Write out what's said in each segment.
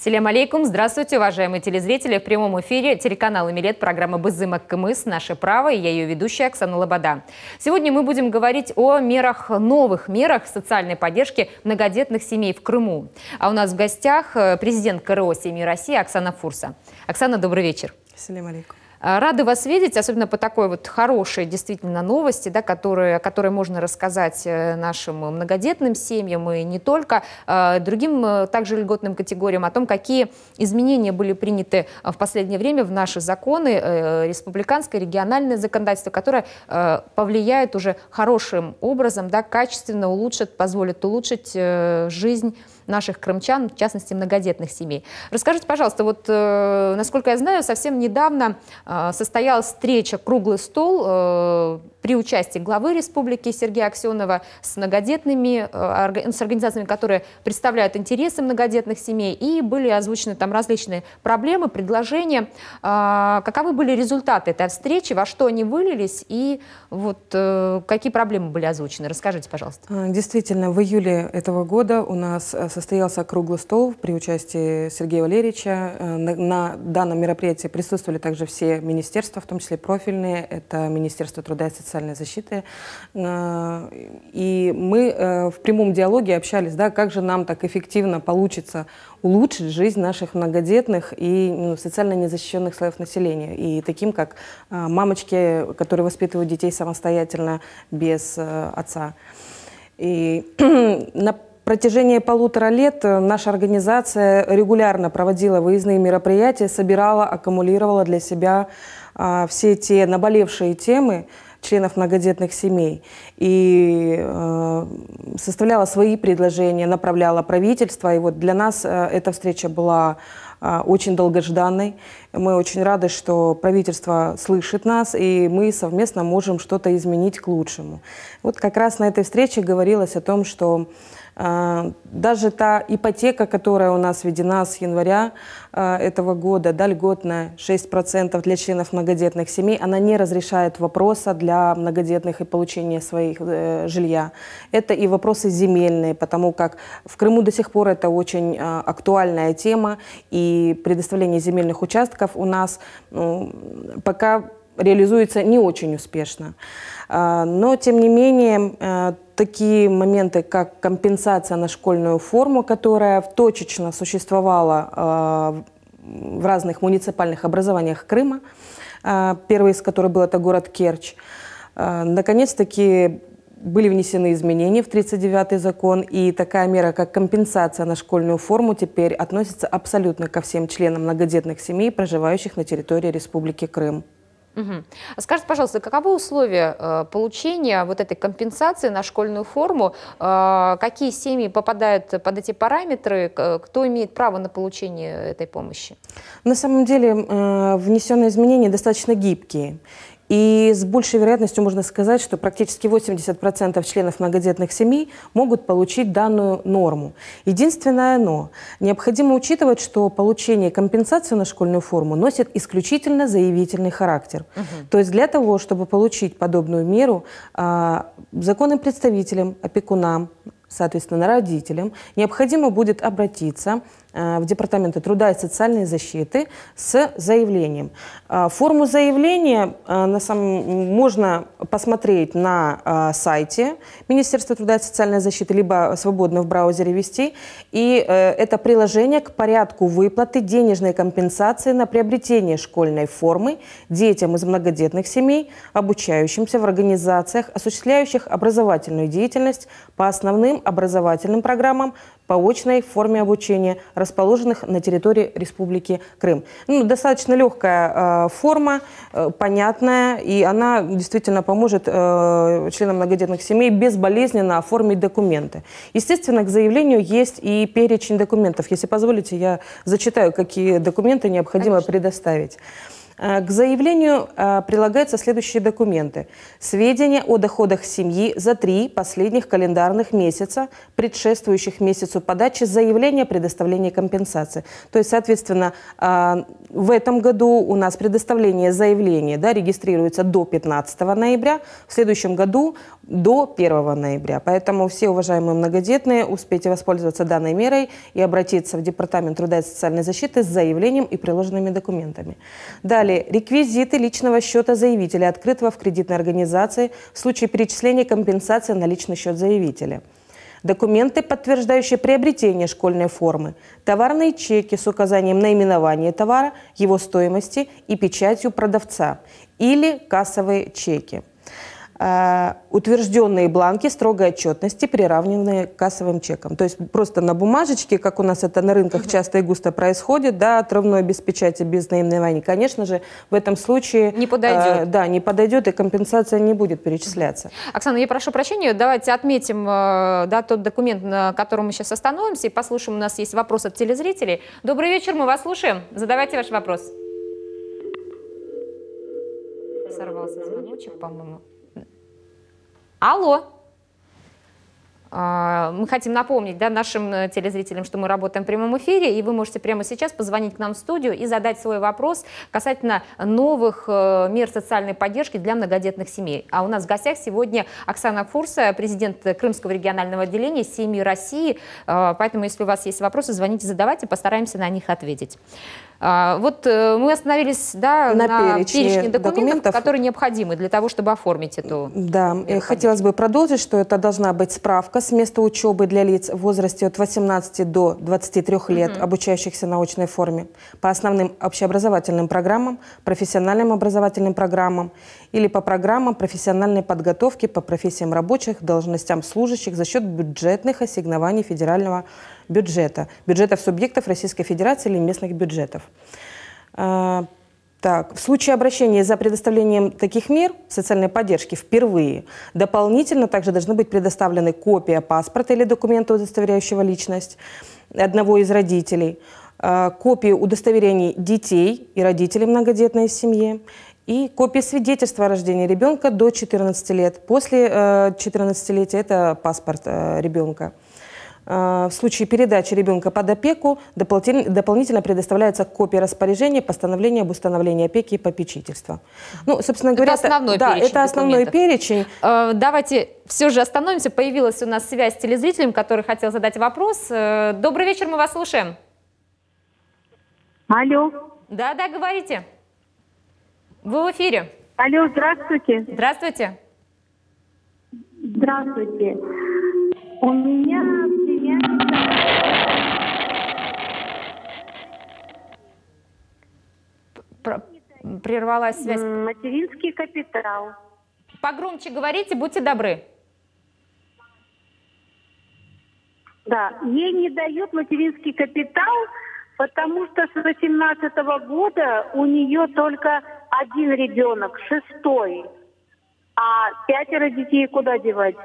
Салям алейкум. Здравствуйте, уважаемые телезрители. В прямом эфире телеканала «Милет», программа «Бызымак Кымыс», «Наше право», и я ее ведущая Оксана Лобода. Сегодня мы будем говорить о новых мерах социальной поддержки многодетных семей в Крыму. А у нас в гостях президент КРО «Семьи России» Оксана Фурса. Оксана, добрый вечер. Салям алейкум. Рады вас видеть, особенно по такой вот хорошей действительно новости, да, о которой можно рассказать нашим многодетным семьям и не только, другим также льготным категориям, о том, какие изменения были приняты в последнее время в наши законы, республиканское, региональное законодательство, которое повлияет уже хорошим образом, да, качественно позволит улучшить жизнь наших крымчан, в частности, многодетных семей. Расскажите, пожалуйста, вот, насколько я знаю, совсем недавно состоялась встреча «Круглый стол» при участии главы республики Сергея Аксенова с многодетными, с организациями, которые представляют интересы многодетных семей, и были озвучены там различные проблемы, предложения. Каковы были результаты этой встречи, во что они вылились, и вот какие проблемы были озвучены? Расскажите, пожалуйста. Действительно, в июле этого года у нас состоялся круглый стол при участии Сергея Валерьевича. На данном мероприятии присутствовали также все министерства, в том числе профильные. Это Министерство труда и социальной защиты. И мы в прямом диалоге общались, да, как же нам так эффективно получится улучшить жизнь наших многодетных и социально незащищенных слоев населения. И таким, как мамочки, которые воспитывают детей самостоятельно, без отца. И на протяжении 1,5 лет наша организация регулярно проводила выездные мероприятия, собирала, аккумулировала для себя все те наболевшие темы членов многодетных семей и составляла свои предложения, направляла правительство. И вот для нас эта встреча была очень долгожданной. Мы очень рады, что правительство слышит нас, и мы совместно можем что-то изменить к лучшему. Вот как раз на этой встрече говорилось о том, что даже та ипотека, которая у нас введена с января этого года, да, льготная 6% для членов многодетных семей, она не разрешает вопроса для многодетных и получения своих жилья. Это и вопросы земельные, потому как в Крыму до сих пор это очень актуальная тема, и предоставление земельных участков у нас пока реализуется не очень успешно. Но, тем не менее, такие моменты, как компенсация на школьную форму, которая точечно существовала в разных муниципальных образованиях Крыма, первый из которых был это город Керчь, наконец-таки были внесены изменения в 39-й закон, и такая мера, как компенсация на школьную форму, теперь относится абсолютно ко всем членам многодетных семей, проживающих на территории Республики Крым. Угу. Скажите, пожалуйста, каковы условия получения вот этой компенсации на школьную форму? Какие семьи попадают под эти параметры? Кто имеет право на получение этой помощи? На самом деле внесенные изменения достаточно гибкие. И с большей вероятностью можно сказать, что практически 80% членов многодетных семей могут получить данную норму. Единственное «но». Необходимо учитывать, что получение компенсации на школьную форму носит исключительно заявительный характер. То есть для того, чтобы получить подобную меру, законным представителям, опекунам, соответственно, родителям, необходимо будет обратиться в Департаменты труда и социальной защиты с заявлением. Форму заявления можно посмотреть на сайте Министерства труда и социальной защиты, либо свободно в браузере ввести. И это приложение к порядку выплаты денежной компенсации на приобретение школьной формы детям из многодетных семей, обучающимся в организациях, осуществляющих образовательную деятельность по основным образовательным программам по очной форме обучения, расположенных на территории Республики Крым. Достаточно легкая форма, понятная, и она действительно поможет членам многодетных семей безболезненно оформить документы. Естественно, к заявлению есть и перечень документов. Если позволите, я зачитаю, какие документы необходимо предоставить. К заявлению прилагаются следующие документы. Сведения о доходах семьи за 3 последних календарных месяца, предшествующих месяцу подачи заявления о предоставлении компенсации. То есть, соответственно, в этом году у нас предоставление заявления, да, регистрируется до 15 ноября, в следующем году до 1 ноября. Поэтому все уважаемые многодетные успейте воспользоваться данной мерой и обратиться в Департамент труда и социальной защиты с заявлением и приложенными документами. Далее, реквизиты личного счета заявителя, открытого в кредитной организации в случае перечисления компенсации на личный счет заявителя. Документы, подтверждающие приобретение школьной формы, товарные чеки с указанием наименования товара, его стоимости и печатью продавца или кассовые чеки. Утвержденные бланки строгой отчетности, приравненные к кассовым чекам. То есть просто на бумажечке, как у нас это на рынках часто и густо происходит, да, отрывной без печати, без наименований, конечно же, в этом случае не подойдет. Да, не подойдет, и компенсация не будет перечисляться. Оксана, я прошу прощения, давайте отметим да, тот документ, на котором мы сейчас остановимся, и послушаем, у нас есть вопрос от телезрителей. Добрый вечер, мы вас слушаем. Задавайте ваш вопрос. Сорвался звоночек, по-моему. Алло. Мы хотим напомнить, да, нашим телезрителям, что мы работаем в прямом эфире, и вы можете прямо сейчас позвонить к нам в студию и задать свой вопрос касательно новых мер социальной поддержки для многодетных семей. А у нас в гостях сегодня Оксана Фурса, президент Крымского регионального отделения «Семьи России». Поэтому, если у вас есть вопросы, звоните, задавайте, постараемся на них ответить. Вот мы остановились, да, на перечне документов, которые необходимы для того, чтобы оформить эту... Да, хотелось бы продолжить, что это должна быть справка с места учебы для лиц в возрасте от 18 до 23 лет, обучающихся на очной форме, по основным общеобразовательным программам, профессиональным образовательным программам или по программам профессиональной подготовки по профессиям рабочих, должностям служащих за счет бюджетных ассигнований федерального бюджета, бюджетов субъектов Российской Федерации или местных бюджетов. Так, в случае обращения за предоставлением таких мер социальной поддержки впервые, дополнительно также должны быть предоставлены копия паспорта или документа, удостоверяющего личность одного из родителей, копии удостоверений детей и родителей многодетной семьи, и копии свидетельства о рождении ребенка до 14 лет. После 14-летия это паспорт ребенка. В случае передачи ребенка под опеку дополнительно предоставляется копия распоряжения, постановления об установлении опеки и попечительства. Ну, собственно говоря, это основной перечень. Это основной перечень. Давайте все же остановимся. Появилась у нас связь с телезрителем, который хотел задать вопрос. Добрый вечер, мы вас слушаем. Алло. Да, говорите. Вы в эфире. Алло, здравствуйте. Здравствуйте. Здравствуйте. У меня прервалась связь. Материнский капитал. Погромче говорите, будьте добры. Да, ей не дают материнский капитал, потому что с 18 года у нее только один ребенок, 6-й. А 5 детей куда девать?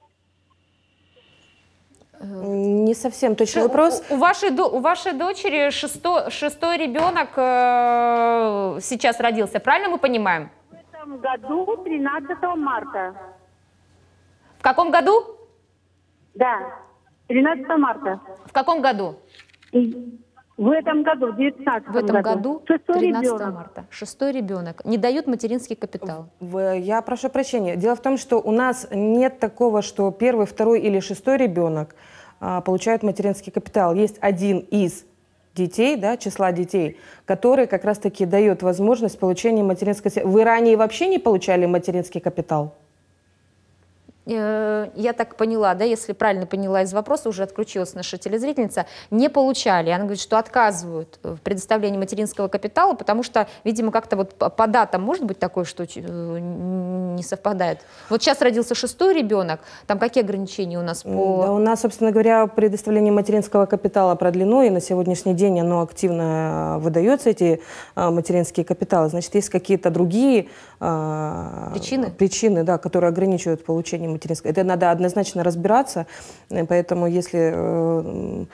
Не совсем точный вопрос. У вашей дочери шестой ребенок сейчас родился, правильно мы понимаем? В этом году 13 марта. В каком году? Да, 13 марта. В каком году? В этом году, в 19 В этом году, 13 ребенок. марта. 6-й ребенок. Не дают материнский капитал. Я прошу прощения. Дело в том, что у нас нет такого, что 1-й, 2-й или 6-й ребенок получают материнский капитал. Есть один из детей, да, числа детей, который как раз-таки дает возможность получения материнского капитала. Вы ранее вообще не получали материнский капитал? Я так поняла, да, если правильно поняла из вопроса, уже отключилась наша телезрительница, не получали. Она говорит, что отказывают в предоставлении материнского капитала, потому что, видимо, как-то вот по датам может быть такое, что не совпадает. Вот сейчас родился 6-й ребенок, там какие ограничения у нас по... Да, у нас, собственно говоря, предоставление материнского капитала продлено, и на сегодняшний день оно активно выдается, эти материнские капиталы. Значит, есть какие-то другие причины, да, которые ограничивают получение материнского. Это надо однозначно разбираться, поэтому если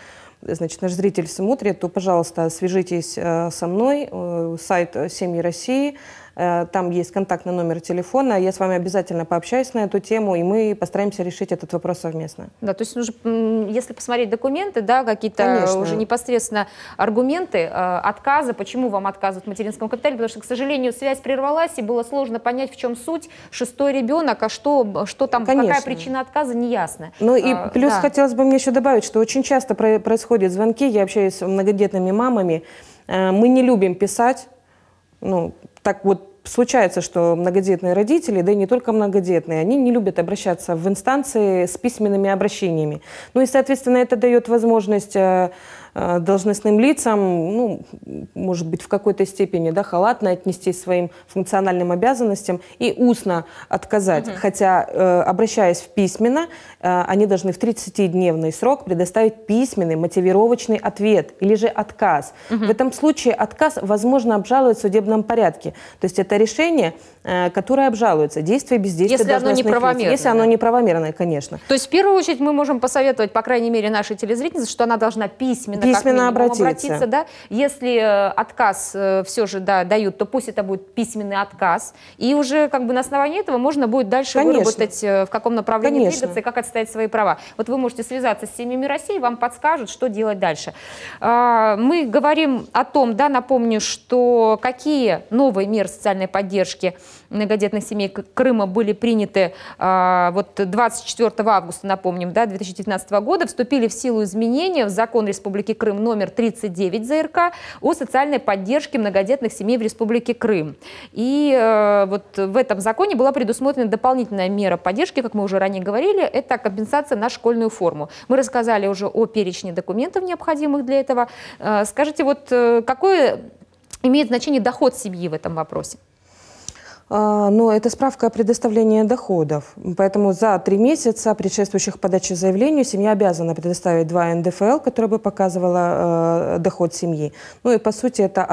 значит, наш зритель смотрит, то, пожалуйста, свяжитесь со мной, сайт «Семьи России». Там есть контактный номер телефона. Я с вами обязательно пообщаюсь на эту тему, и мы постараемся решить этот вопрос совместно. Да, то есть нужно, если посмотреть документы, да, какие-то уже непосредственно аргументы отказа, почему вам отказывают в материнском капитале, потому что, к сожалению, связь прервалась, и было сложно понять, в чем суть. 6-й ребенок, а что там, какая причина отказа, неясно. Ну и плюс хотелось бы мне еще добавить, что очень часто происходят звонки, я общаюсь с многодетными мамами, мы не любим писать, ну, так вот случается, что многодетные родители, да и не только многодетные, они не любят обращаться в инстанции с письменными обращениями. Ну и, соответственно, это дает возможность должностным лицам, ну, может быть, в какой-то степени, да, халатно отнестись к своим функциональным обязанностям и устно отказать. Хотя, обращаясь в письменно, они должны в 30-дневный срок предоставить письменный мотивировочный ответ или же отказ. В этом случае отказ возможно обжаловать в судебном порядке. То есть это решение, которое обжалуется. Действие и бездействие должностных лиц. Если оно неправомерное, конечно. То есть в первую очередь мы можем посоветовать, по крайней мере, нашей телезрительнице, что она должна письменно обратиться. Да? Если отказ все же дают, то пусть это будет письменный отказ. И уже как бы на основании этого можно будет дальше выработать, в каком направлении двигаться и как отстоять свои права. Вот вы можете связаться с «Семьями России», вам подскажут, что делать дальше. Мы говорим о том, да, напомню, что какие новые меры социальной поддержки многодетных семей Крыма были приняты вот 24 августа, напомним, да, 2019 года, вступили в силу изменения в закон Республики Крым номер 39 ЗРК о социальной поддержке многодетных семей в Республике Крым. И вот в этом законе была предусмотрена дополнительная мера поддержки, как мы уже ранее говорили, это компенсация на школьную форму. Мы рассказали уже о перечне документов, необходимых для этого. Скажите, вот какое имеет значение доход семьи в этом вопросе? Но это справка о предоставлении доходов. Поэтому за 3 месяца, предшествующих подаче заявлению, семья обязана предоставить 2 НДФЛ, которое бы показывало доход семьи. Ну и по сути это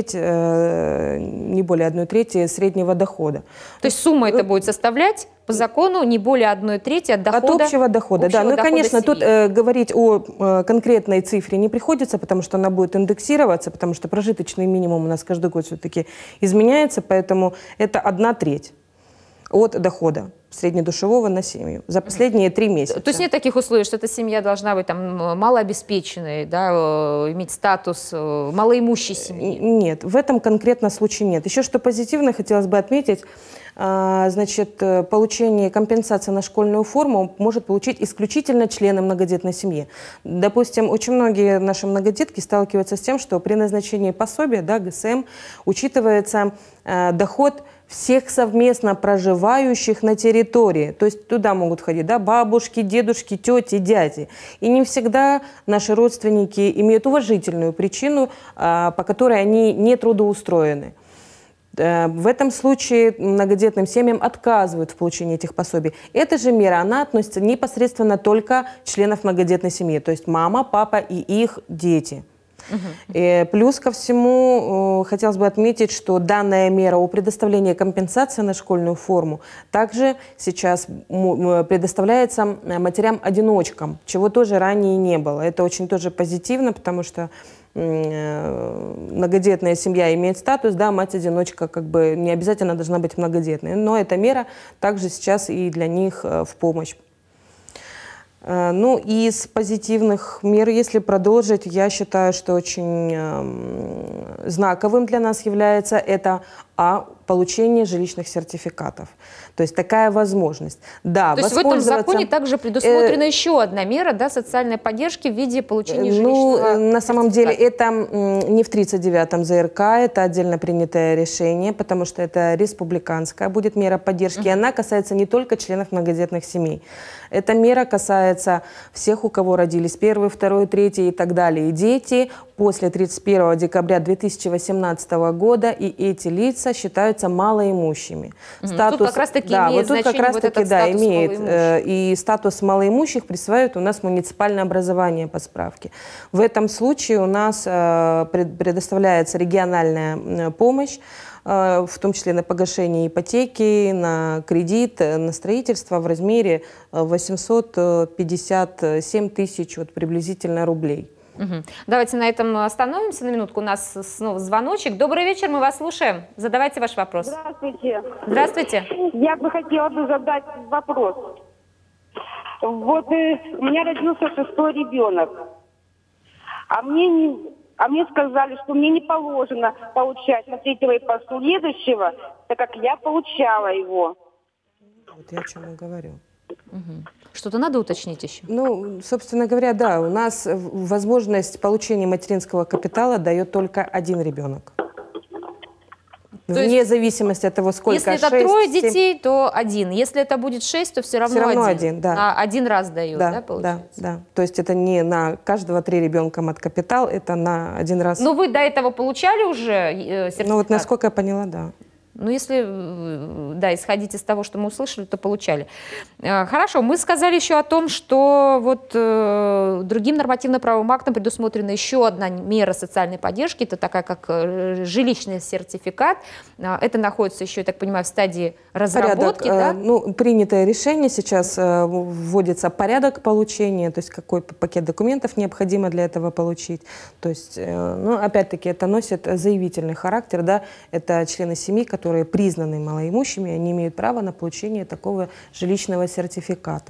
1/3, не более 1/3 среднего дохода. То есть сумма это будет составлять по закону не более 1/3 от дохода? От общего дохода, да. Ну, конечно, тут говорить о конкретной цифре не приходится, потому что она будет индексироваться, потому что прожиточный минимум у нас каждый год все-таки изменяется, поэтому это 1/3 от дохода среднедушевого на семью за последние 3 месяца. То есть нет таких условий, что эта семья должна быть там малообеспеченной, да, иметь статус малоимущей семьи? Нет, в этом конкретном случае нет. Еще что позитивно хотелось бы отметить, значит, получение компенсации на школьную форму может получить исключительно члены многодетной семьи. Допустим, очень многие наши многодетки сталкиваются с тем, что при назначении пособия, да, ГСМ, учитывается доход всех совместно проживающих на территории. То есть туда могут входить, да, бабушки, дедушки, тети, дяди. И не всегда наши родственники имеют уважительную причину, по которой они не трудоустроены. В этом случае многодетным семьям отказывают в получении этих пособий. Эта же мера, она относится непосредственно только членов многодетной семьи, то есть мама, папа и их дети. Плюс ко всему, хотелось бы отметить, что данная мера о предоставлении компенсации на школьную форму также сейчас предоставляется матерям-одиночкам, чего тоже ранее не было. Это очень тоже позитивно, потому что многодетная семья имеет статус, да, мать-одиночка как бы не обязательно должна быть многодетной. Но эта мера также сейчас и для них в помощь. Ну, из позитивных мер, если продолжить, я считаю, что очень знаковым для нас является это получение жилищных сертификатов. То есть такая возможность. Да, то есть в этом законе также предусмотрена еще одна мера, да, социальной поддержки в виде получения жилищного на самом деле это не в 39-м ЗРК, это отдельно принятое решение, потому что это республиканская будет мера поддержки, и она касается не только членов многодетных семей. Эта мера касается всех, у кого родились 1, 2, 3 и так далее, и дети после 31 декабря 2018 года, и эти лица считаются малоимущими. Статус, тут как раз-таки имеет значение вот этот статус малоимущих. И статус малоимущих присваивает у нас муниципальное образование по справке. В этом случае у нас предоставляется региональная помощь, в том числе на погашение ипотеки, на кредит, на строительство в размере 857 тысяч вот, приблизительно рублей. Давайте на этом остановимся на минутку. У нас снова звоночек. Добрый вечер, мы вас слушаем. Задавайте ваш вопрос. Здравствуйте. Здравствуйте. Я бы хотела задать вопрос. Вот у меня родился 6-й ребенок, а мне сказали, что мне не положено получать на 3-го и последующего, так как я получала его. Вот я о чем и говорю. Что-то надо уточнить еще? Ну, собственно говоря, да, у нас возможность получения материнского капитала дает только один ребенок. Вне зависимости от того, сколько. Если это 3 детей, то один. Если это будет 6, то все равно один. Да. Один раз дают, да, получается? Да. То есть это не на каждого 3 ребенка мат-капитал, это на один раз. Но вы до этого получали уже сертификат? Ну вот насколько я поняла, да. Ну, если, да, исходить из того, что мы услышали, то получали. Хорошо, мы сказали еще о том, что вот другим нормативно-правовым актом предусмотрена еще одна мера социальной поддержки, это такая, как жилищный сертификат. Это находится еще, я так понимаю, в стадии разработки, да? Ну, принятое решение, сейчас вводится порядок получения, то есть какой пакет документов необходимо для этого получить. То есть, ну, опять-таки, это носит заявительный характер, да, это члены семьи, которые признаны малоимущими, они имеют право на получение такого жилищного сертификата.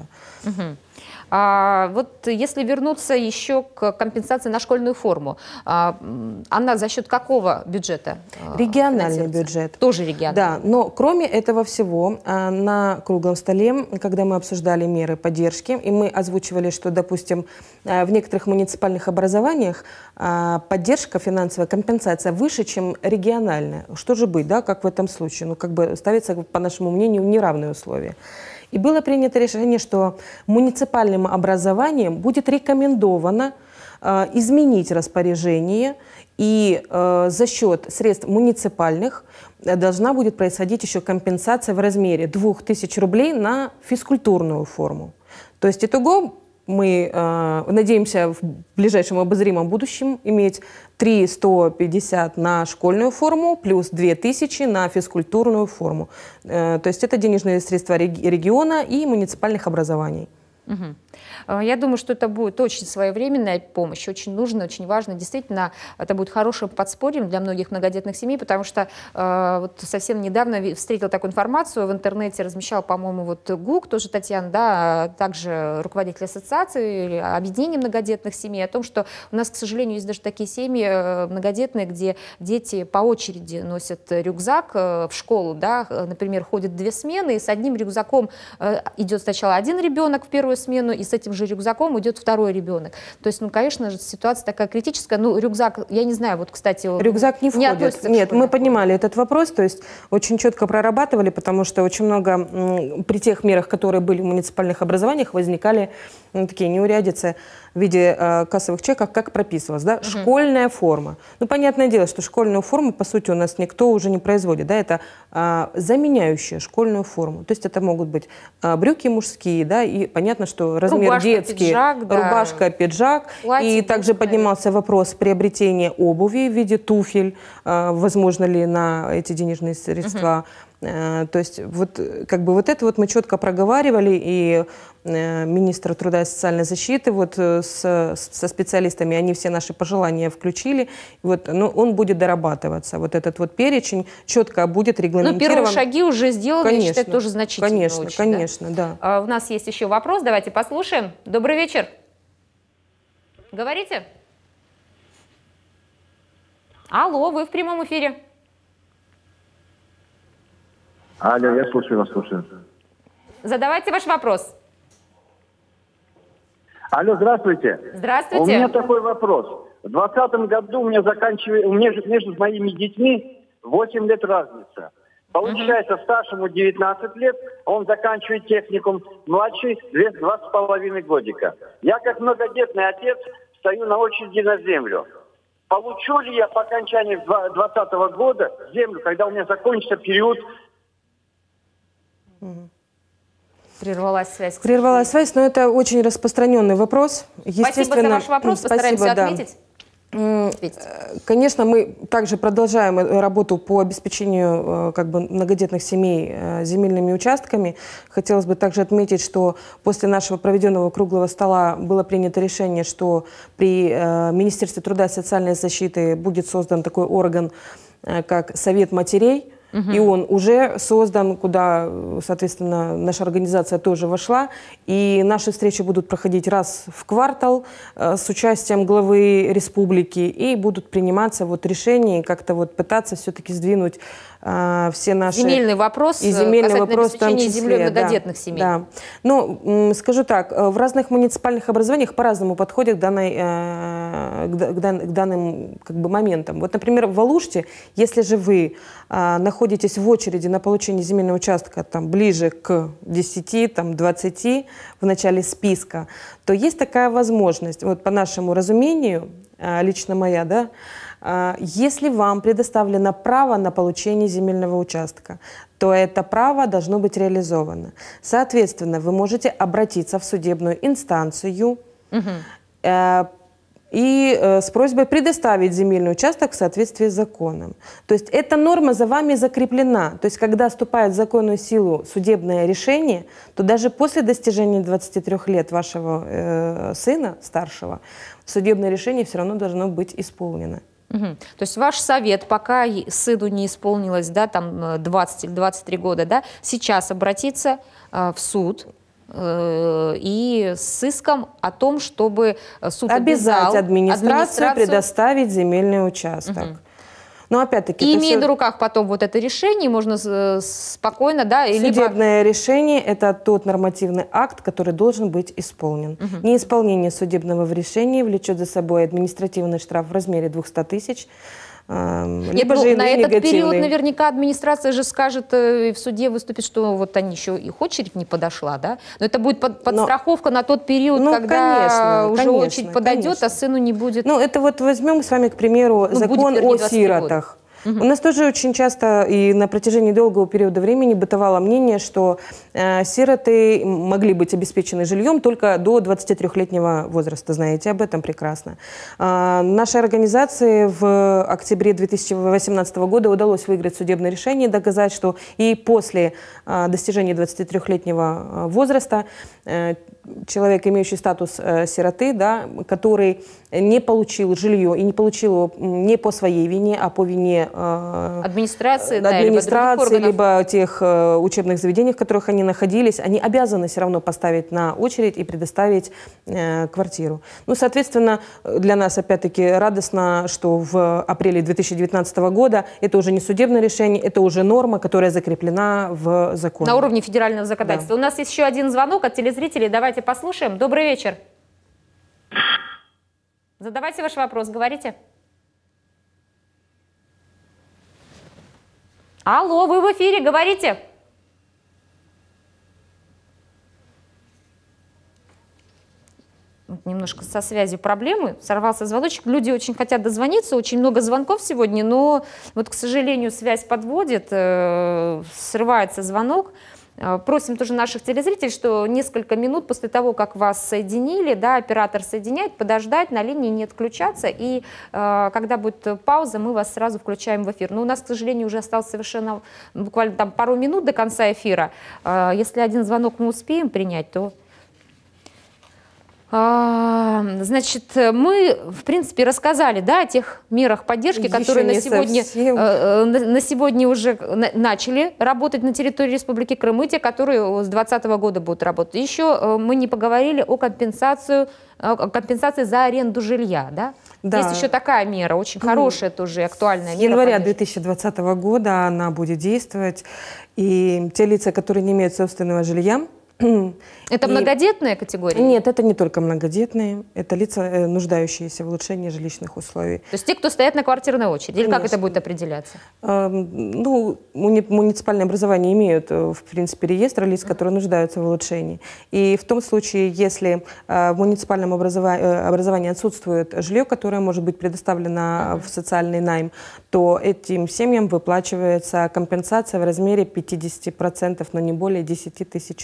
Вот если вернуться еще к компенсации на школьную форму, она за счет какого бюджета? Региональный бюджет. Тоже региональный. Да, но кроме этого всего, на круглом столе, когда мы обсуждали меры поддержки, и мы озвучивали, что, допустим, в некоторых муниципальных образованиях поддержка, финансовая компенсация выше, чем региональная. Что же быть, да, как в этом случае? Ну, как бы ставится, по нашему мнению, неравные условия. И было принято решение, что муниципальным образованием будет рекомендовано изменить распоряжение, и за счет средств муниципальных должна будет происходить еще компенсация в размере 2000 рублей на физкультурную форму. То есть итого мы надеемся в ближайшем обозримом будущем иметь 350 на школьную форму плюс 2000 на физкультурную форму. То есть это денежные средства региона и муниципальных образований. Я думаю, что это будет очень своевременная помощь, очень нужно, очень важно. Действительно, это будет хорошим подспорьем для многих многодетных семей, потому что вот совсем недавно встретила такую информацию, в интернете размещал, по-моему, вот ГУК, тоже Татьяна, да, также руководитель ассоциации, объединения многодетных семей, о том, что у нас, к сожалению, есть даже такие семьи многодетные, где дети по очереди носят рюкзак в школу, да, например, ходят 2 смены, и с одним рюкзаком идет сначала один ребенок в первую смену, и с этим же рюкзаком идет 2-й ребенок. То есть, ну, конечно же, ситуация такая критическая. Ну, рюкзак, я не знаю, вот, кстати... Рюкзак не входит. Нет, мы поднимали этот вопрос, то есть очень четко прорабатывали, потому что очень много при тех мерах, которые были в муниципальных образованиях, возникали такие неурядицы в виде кассовых чеков, как прописывалось, да, школьная форма. Ну, понятное дело, что школьную форму, по сути, у нас никто уже не производит, да, это заменяющая школьную форму. То есть это могут быть брюки мужские, да, и понятно, что размер рубашка, детский, пиджак, да. Рубашка, пиджак, платье, и также поднимался вопрос приобретения обуви в виде туфель, возможно ли на эти денежные средства. То есть вот, как бы вот это вот мы четко проговаривали, и министр труда и социальной защиты вот со специалистами, они все наши пожелания включили. Вот, но он будет дорабатываться. Вот этот вот перечень четко будет регламентирован. Ну, первые шаги уже сделаны, конечно, я считаю, тоже значительно. Конечно, очень, конечно, да. У нас есть еще вопрос, давайте послушаем. Добрый вечер. Говорите? Алло, вы в прямом эфире. Алло, я слушаю вас, слушаю. Задавайте ваш вопрос. Алло, здравствуйте. Здравствуйте. У меня такой вопрос. В 2020 году у меня между моими детьми 8 лет разница. Получается, старшему 19 лет, он заканчивает техникум, младший 2,5 годика. Я, как многодетный отец, стою на очереди на землю. Получу ли я по окончании 2020 года землю, когда у меня закончится период? Прервалась связь. Прервалась связь, но это очень распространенный вопрос. Спасибо за ваш вопрос, постараемся ответить. Конечно, мы также продолжаем работу по обеспечению многодетных семей земельными участками. Хотелось бы также отметить, что после нашего проведенного круглого стола было принято решение, что при Министерстве труда и социальной защиты будет создан такой орган, как Совет матерей. И он уже создан, куда, соответственно, наша организация тоже вошла. И наши встречи будут проходить раз в квартал с участием главы республики. И будут приниматься решения, как-то пытаться все-таки сдвинуть все наши... Земельный вопрос, и земельный вопрос в том числе, землей многодетных семей. Да. Ну, скажу так, в разных муниципальных образованиях по-разному подходят к данным моментам. Вот, например, в Алуште, если же вы находитесь в очереди на получение земельного участка ближе к 10, 20 в начале списка, то есть такая возможность, вот по нашему разумению, лично моя, да, если вам предоставлено право на получение земельного участка, то это право должно быть реализовано. Соответственно, вы можете обратиться в судебную инстанцию и с просьбой предоставить земельный участок в соответствии с законом. То есть эта норма за вами закреплена. То есть когда вступает в законную силу судебное решение, то даже после достижения 23 лет вашего сына старшего, судебное решение все равно должно быть исполнено. То есть ваш совет, пока сыну не исполнилось 20 или 23 года, да, сейчас обратиться в суд и с иском о том, чтобы суд обязать администрацию предоставить земельный участок. Но опять-таки... И имея на руках потом это решение, можно спокойно... Да, судебное решение – это тот нормативный акт, который должен быть исполнен. Неисполнение судебного решения влечет за собой административный штраф в размере 200 тысяч. Либо же на этот период наверняка администрация же скажет и в суде выступит, что они еще, их очередь не подошла, да? Но это будет подстраховка на тот период, когда уже очередь подойдет, а сыну не будет. Ну, это возьмем с вами, к примеру, закон о сиротах. У нас тоже очень часто и на протяжении долгого периода времени бытовало мнение, что сироты могли быть обеспечены жильем только до 23-летнего возраста. Знаете об этом прекрасно. Нашей организации в октябре 2018 года удалось выиграть судебное решение, доказать, что и после достижения 23-летнего возраста человек, имеющий статус сироты, да, который не получил жилье и не получил его не по своей вине, а по вине администрации, либо тех учебных заведений, в которых они находились, они обязаны все равно поставить на очередь и предоставить квартиру. Ну, соответственно, для нас, опять-таки, радостно, что в апреле 2019 года это уже не судебное решение, это уже норма, которая закреплена в законе. На уровне федерального законодательства. Да. У нас есть еще один звонок от телезрителей. Давайте послушаем. Добрый вечер. Задавайте ваш вопрос, говорите. Алло, вы в эфире, говорите. Немножко со связью проблемы, сорвался звоночек. Люди очень хотят дозвониться, очень много звонков сегодня, но к сожалению, связь подводит, срывается звонок. Просим тоже наших телезрителей, что несколько минут после того, как вас соединили, да, оператор соединяет, подождать, на линии не отключаться, и когда будет пауза, мы вас сразу включаем в эфир. Но у нас, к сожалению, уже осталось совершенно буквально пару минут до конца эфира. Если один звонок мы успеем принять, то... Значит, мы, в принципе, рассказали, да, о тех мерах поддержки, которые на сегодня уже начали работать на территории Республики Крым, и те, которые с 2020 года будут работать. Еще мы не поговорили о компенсации за аренду жилья, да? Да. Есть еще такая мера, очень хорошая тоже, актуальная мера. С января 2020 года она будет действовать, и те лица, которые не имеют собственного жилья, это многодетная категория? Нет, это не только многодетные, это лица, нуждающиеся в улучшении жилищных условий. То есть те, кто стоят на квартирной очереди, или как это будет определяться? Ну, муниципальные образования имеют, в принципе, реестр лиц, которые нуждаются в улучшении. И в том случае, если в муниципальном образовании отсутствует жилье, которое может быть предоставлено в социальный найм, то этим семьям выплачивается компенсация в размере 50%, но не более 10 тысяч рублей.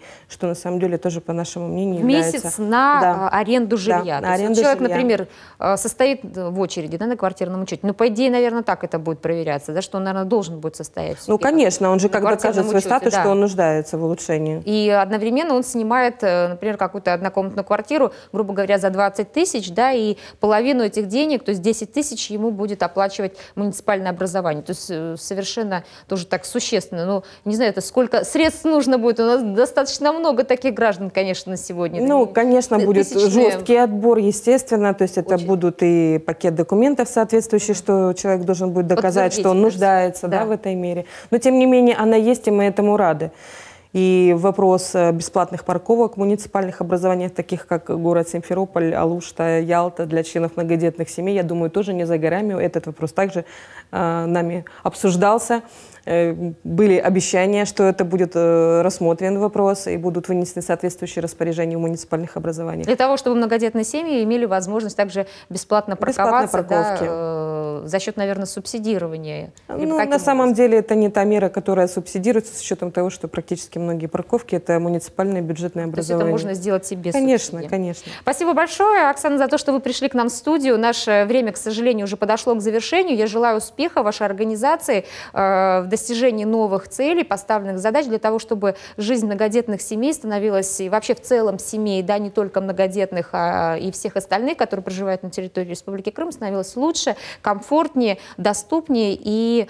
что на самом деле тоже, по нашему мнению, в месяц является... на аренду жилья. Да, То есть аренду человек, жилья. например, состоит в очереди, да, на квартирном учете. Ну, по идее, наверное, так это будет проверяться, да, что он, наверное, должен будет состоять. Ну, конечно, он же на как докажет квартирном свой учете, статус, да. что он нуждается в улучшении. И одновременно он снимает, например, какую-то однокомнатную квартиру, грубо говоря, за 20 тысяч, да, и половину этих денег, то есть 10 тысяч ему будет оплачивать муниципальное образование. То есть совершенно тоже так существенно. Ну, не знаю, это сколько средств нужно будет. У нас достаточно много таких граждан, конечно, на сегодня. Ну, конечно, будет тысячные... жесткий отбор, естественно, то есть это будут и пакет документов соответствующий, что человек должен будет доказать, что он нуждается, да, в этой мере. Но, тем не менее, она есть, и мы этому рады. И вопрос бесплатных парковок в муниципальных образованиях, таких как город Симферополь, Алушта, Ялта, для членов многодетных семей, я думаю, тоже не за горами. Этот вопрос также нами обсуждался. Были обещания, что это будет рассмотрен вопрос и будут вынесены соответствующие распоряжения в муниципальных образованиях. Для того, чтобы многодетные семьи имели возможность также бесплатно парковаться, да, за счет, наверное, субсидирования. Ну, на самом деле это не та мера, которая субсидируется с учетом того, что практически многие парковки это муниципальное бюджетное образование. То есть это можно сделать и без Конечно, субсидий. конечно. Спасибо большое, Оксана, за то, что вы пришли к нам в студию. Наше время, к сожалению, уже подошло к завершению. Я желаю успеха вашей организации в достижении новых целей, поставленных задач для того, чтобы жизнь многодетных семей становилась, и вообще в целом семей, да, не только многодетных, а и всех остальных, которые проживают на территории Республики Крым, становилась лучше, комфортнее, доступнее, и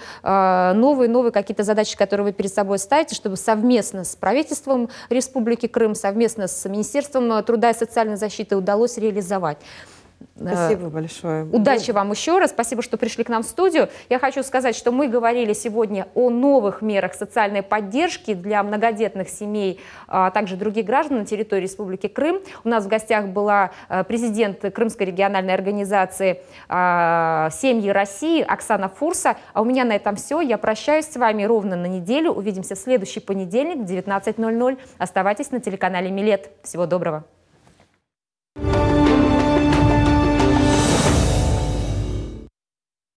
новые какие-то задачи, которые вы перед собой ставите, чтобы совместно с правительством Республики Крым, совместно с Министерством труда и социальной защиты удалось реализовать. Спасибо большое. Удачи вам еще раз. Спасибо, что пришли к нам в студию. Я хочу сказать, что мы говорили сегодня о новых мерах социальной поддержки для многодетных семей, а также других граждан на территории Республики Крым. У нас в гостях была президент Крымской региональной организации «Семьи России» Оксана Фурса. А у меня на этом все. Я прощаюсь с вами ровно на неделю. Увидимся в следующий понедельник в 19:00. Оставайтесь на телеканале Милет. Всего доброго.